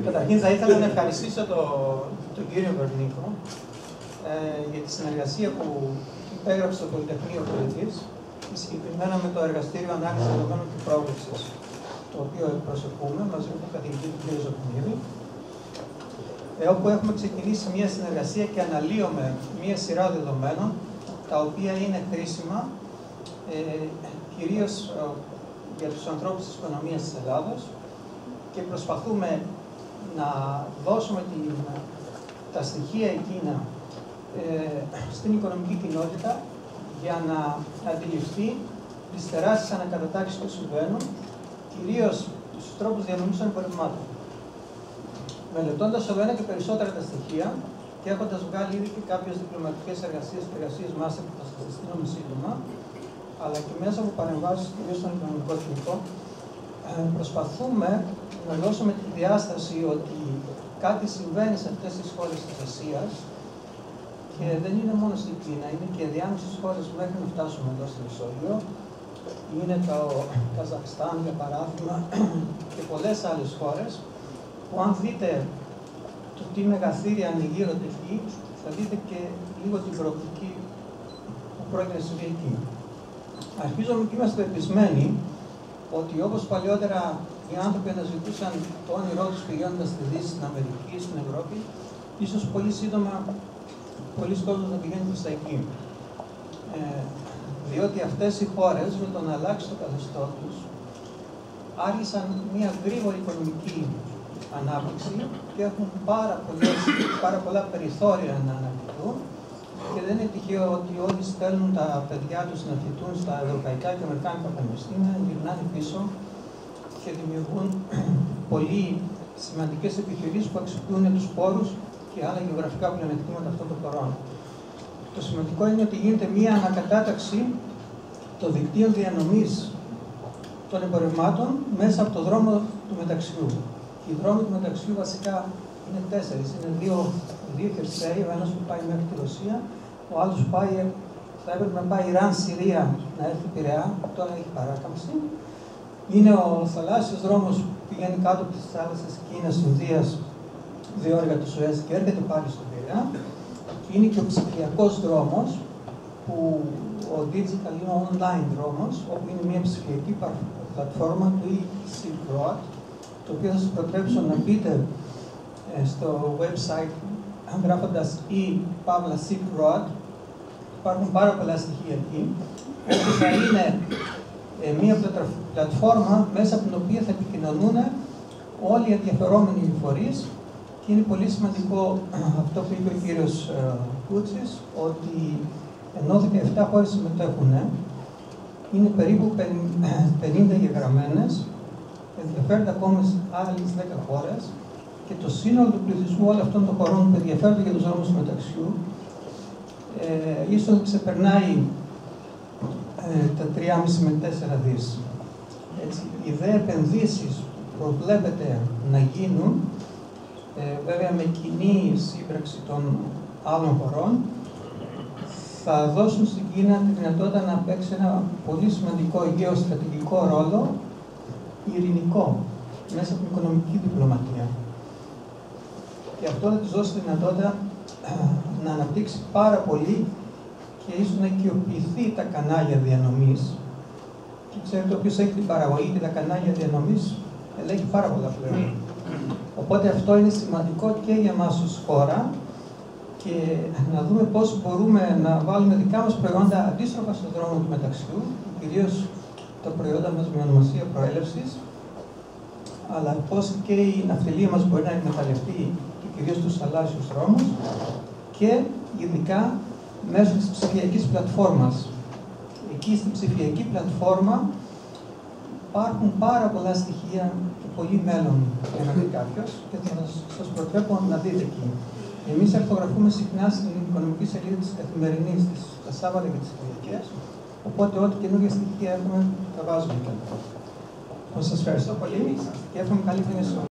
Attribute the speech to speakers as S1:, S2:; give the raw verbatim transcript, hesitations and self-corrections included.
S1: Καταρχήν θα ήθελα να ευχαριστήσω τον το κύριο Βερνίκο ε, για τη συνεργασία που υπέγραψε το Πολυτεχνείο Κρήτης, συγκεκριμένα με το Εργαστήριο Ανάλυσης Δεδομένων και Πρόβλεψης, το οποίο εκπροσωπούμε μαζί με τον καθηγητή του κ. Ζωκονίδη, ε, όπου έχουμε ξεκινήσει μια συνεργασία και αναλύουμε μια σειρά δεδομένων, τα οποία είναι χρήσιμα ε, κυρίως ε, για τους ανθρώπους της οικονομίας της Ελλάδος, και προσπαθούμε να δώσουμε την, τα στοιχεία εκείνα ε, στην οικονομική κοινότητα για να αντιληφθεί τις τεράστιες ανακατατάξεις που συμβαίνουν, κυρίως στους τρόπους διανομής των εμπορευμάτων. Μελετώντας όλο ένα και περισσότερα τα στοιχεία και έχοντας βγάλει ήδη και κάποιες διπλωματικές εργασίες και εργασίες μάστερ που θα σας συστήνουμε σύντομα, αλλά και μέσα από παρεμβάσεις κυρίως στον οικονομικό κοινικό, προσπαθούμε να δώσουμε τη διάσταση ότι κάτι συμβαίνει σε αυτές τις χώρες της Ασίας και δεν είναι μόνο στην Κίνα, είναι και διάμεσες χώρες μέχρι να φτάσουμε εδώ στη Μεσόγειο. Είναι το Καζακστάν, για παράδειγμα, και πολλές άλλες χώρες που αν δείτε το τι μεγαθύρια ανοιγείρονται εκεί, θα δείτε και λίγο την προοπτική που πρόκειται να συμβεί εκεί. Αρχίζουμε και είμαστε πεπισμένοι ότι όπως παλιότερα οι άνθρωποι αναζητούσαν το όνειρό τους πηγαίνοντας στη Δύση, στην Αμερική, στην Ευρώπη, ίσως πολύ σύντομα πολλοί κόσμος να πηγαίνουν προς τα εκεί. Ε, διότι αυτές οι χώρες με το να αλλάξει το καθεστώ τους άργησαν μια γρήγορη οικονομική ανάπτυξη και έχουν πάρα, πολλές, πάρα πολλά περιθώρια να αναπτυχθούν, και δεν είναι τυχαίο ότι όλοι στέλνουν τα παιδιά τους να φοιτούν στα ευρωπαϊκά και αμερικάνικα πανεπιστήμια, γυρνάνε πίσω και δημιουργούν πολύ σημαντικές επιχειρήσεις που αξιοποιούν τους πόρους και άλλα γεωγραφικά πλεονεκτήματα αυτών των χωρών. Το σημαντικό είναι ότι γίνεται μία ανακατάταξη των δικτύων διανομής των εμπορευμάτων μέσα από το δρόμο του μεταξιού. Οι δρόμοι του μεταξιού βασικά είναι τέσσερις. Είναι δύο, δύο χερσαίοι, ο ένας που πάει μέχρι τη Ρωσία, ο άλλος που πάει, θα έπρεπε να πάει Ιράν, Συρία, να έρθει Πειραιά, τώρα έχει παράκαμψη. Είναι ο θαλάσσιος δρόμος που πηγαίνει κάτω από τις θάλασσες Κίνας, Ινδίας, διόρυγα του Σουέζ και έρχεται πάλι στον Πειραιά. Και είναι και ο ψηφιακός δρόμος, που ο digital είναι ο online δρόμος, όπου είναι μια ψηφιακή πλατφόρμα του e-Silk Road, το οποίο θα σας προτρέψω να μπείτε στο website γράφοντας e-Silk Road. Υπάρχουν πάρα πολλά στοιχεία εκεί, όπου θα είναι ε, μια πλατφόρμα μέσα από την οποία θα επικοινωνούν όλοι οι ενδιαφερόμενοι φορείς, και είναι πολύ σημαντικό αυτό που είπε ο κύριος ε, Κούτσης, ότι ενώ δεκαεπτά χώρες συμμετέχουν, είναι περίπου πενήντα εγγεγραμμένες, ενδιαφέρονται ακόμα άλλες δέκα χώρες, και το σύνολο του πληθυσμού όλων αυτών των χωρών που ενδιαφέρονται για τους δρόμους του μεταξιού ε, ίσως ξεπερνάει ε, τα τρία κόμμα πέντε με τέσσερα δις. Έτσι, οι δε επενδύσεις που προβλέπεται να γίνουν, ε, βέβαια με κοινή σύμπραξη των άλλων χωρών, θα δώσουν στην Κίνα τη δυνατότητα να παίξει ένα πολύ σημαντικό γεωστρατηγικό ρόλο ειρηνικό μέσα από την οικονομική διπλωματία. Και αυτό θα της δώσει τη δυνατότητα να αναπτύξει πάρα πολύ και ίσως να οικειοποιηθεί τα κανάλια διανομής. Και ξέρετε, όποιος έχει την παραγωγή και τα κανάλια διανομής, ελέγχει πάρα πολλά πλέον. Οπότε αυτό είναι σημαντικό και για εμάς ως χώρα, και να δούμε πώς μπορούμε να βάλουμε δικά μας προϊόντα αντίστροφα στον δρόμο του μεταξιού, κυρίως τα προϊόντα μας με ονομασία προέλευσης, αλλά πώς και η ναυτιλία μας μπορεί να εκμεταλλευτεί και κυρίως τους θαλάσσιους δρόμους, και ειδικά μέσω της ψηφιακής πλατφόρμας. Εκεί στην ψηφιακή πλατφόρμα υπάρχουν πάρα πολλά στοιχεία και πολύ μέλλον για να δει κάποιος, και θα σας προτρέπω να δείτε εκεί. Εμείς αρθογραφούμε συχνά στην οικονομική σελίδα της Καθημερινής, τα Σάββατα και τις Κυριακές, οπότε ό,τι καινούργια στοιχεία έχουμε, τα βάζουμε εκεί. Σας ευχαριστώ πολύ και εύχομαι καλή χρονιά.